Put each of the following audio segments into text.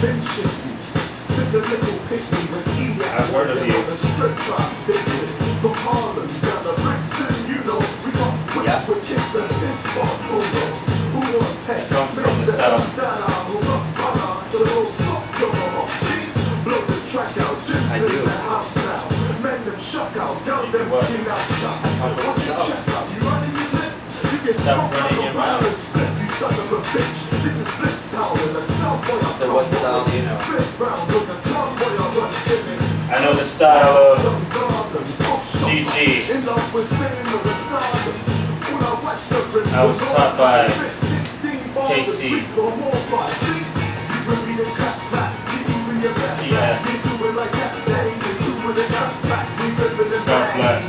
I've heard of you. Yeah. Come from the south. I do. What? Come from the south. Stop running your mouth. So what style do you know? I know the style of GG. I was taught by KC. TS. God bless.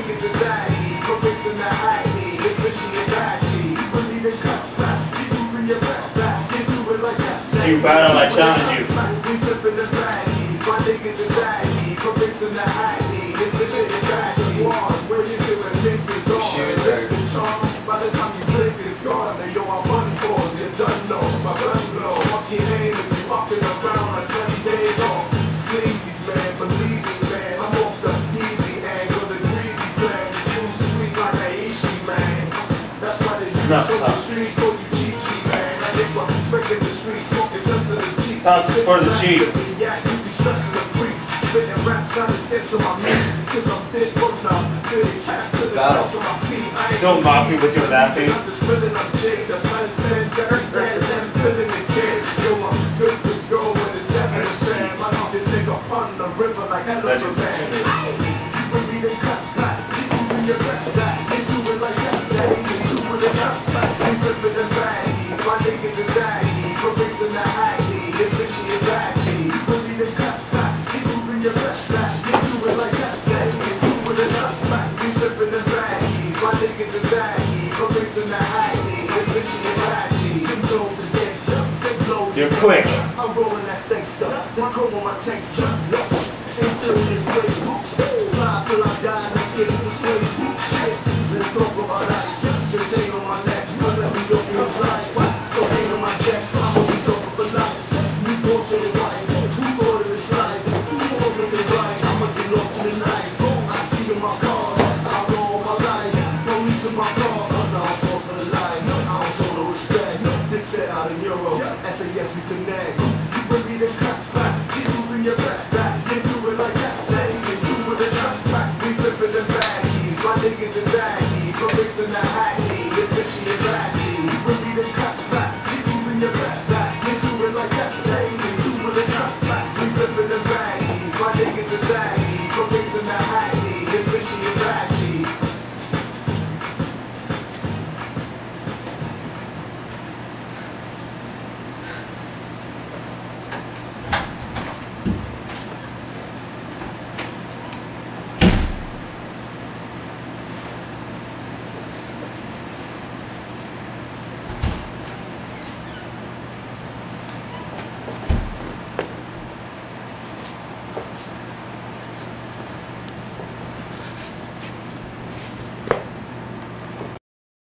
Do you battle, I challenge you. Shoes are not tough. Tough is for the cheap. battle. Don't mock me with your laughing. Legends. You're quick. I'm rolling that stank stuff. Then chrome on my tank just look. Ain't feeling this way. Fly till I die. Let's get in the sway. Shit. Let's talk about that. Just ain't on my neck. But let me go in life. So ain't on my chest. I'm gonna be talking for life. You bullshit.